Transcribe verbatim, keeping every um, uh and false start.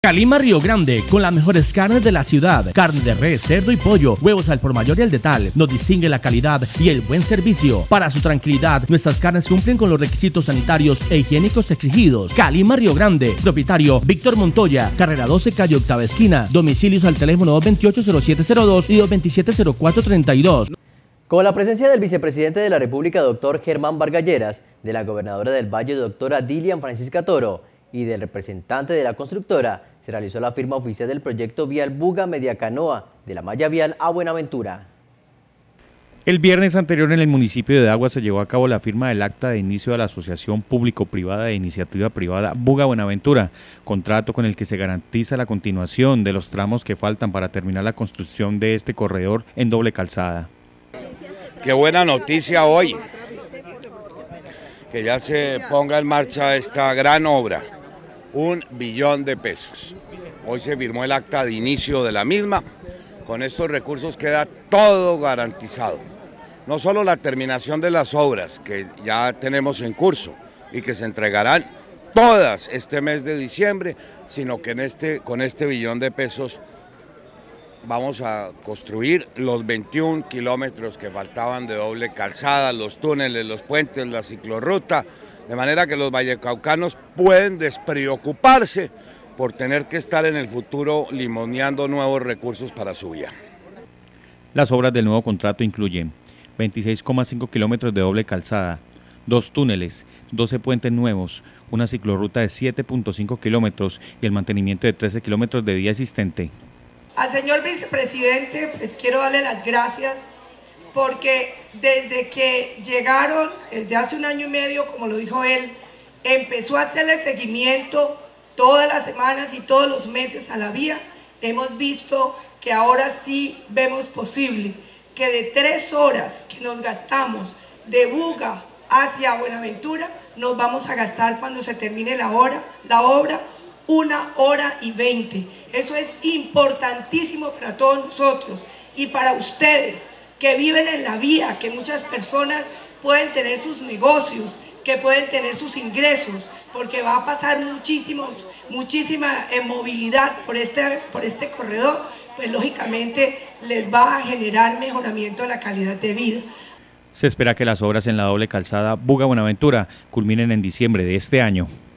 Calima Río Grande, con las mejores carnes de la ciudad, carne de res, cerdo y pollo, huevos al por mayor y al detal. Nos distingue la calidad y el buen servicio. Para su tranquilidad, nuestras carnes cumplen con los requisitos sanitarios e higiénicos exigidos. Calima Río Grande, propietario Víctor Montoya, carrera doce, calle octava esquina. Domicilios al teléfono dos veintiocho, cero siete cero dos y dos veintisiete, cero cuatro treinta y dos. Con la presencia del vicepresidente de la República, doctor Germán Vargas Lleras, de la gobernadora del Valle, doctora Dilian Francisca Toro, y del representante de la constructora, se realizó la firma oficial del proyecto vial Buga Mediacanoa de la malla vial a Buenaventura. El viernes anterior en el municipio de Dagua se llevó a cabo la firma del acta de inicio de la Asociación Público-Privada de Iniciativa Privada Buga Buenaventura, contrato con el que se garantiza la continuación de los tramos que faltan para terminar la construcción de este corredor en doble calzada. Qué buena noticia hoy, que ya se ponga en marcha esta gran obra. Un billón de pesos. Hoy se firmó el acta de inicio de la misma. Con estos recursos queda todo garantizado. No solo la terminación de las obras que ya tenemos en curso y que se entregarán todas este mes de diciembre, sino que en este, con este billón de pesos vamos a construir los veintiún kilómetros que faltaban de doble calzada, los túneles, los puentes, la ciclorruta, de manera que los vallecaucanos pueden despreocuparse por tener que estar en el futuro limoneando nuevos recursos para su vía. Las obras del nuevo contrato incluyen veintiséis coma cinco kilómetros de doble calzada, dos túneles, doce puentes nuevos, una ciclorruta de siete punto cinco kilómetros y el mantenimiento de trece kilómetros de vía existente. Al señor vicepresidente, pues quiero darle las gracias porque desde que llegaron, desde hace un año y medio, como lo dijo él, empezó a hacerle seguimiento todas las semanas y todos los meses a la vía. Hemos visto que ahora sí vemos posible que de tres horas que nos gastamos de Buga hacia Buenaventura, nos vamos a gastar cuando se termine la, hora, la obra, una hora y veinte. Eso es importantísimo para todos nosotros y para ustedes que viven en la vía, que muchas personas pueden tener sus negocios, que pueden tener sus ingresos, porque va a pasar muchísimos, muchísima eh, movilidad por este, por este corredor, pues lógicamente les va a generar mejoramiento de la calidad de vida. Se espera que las obras en la doble calzada Buga Buenaventura culminen en diciembre de este año.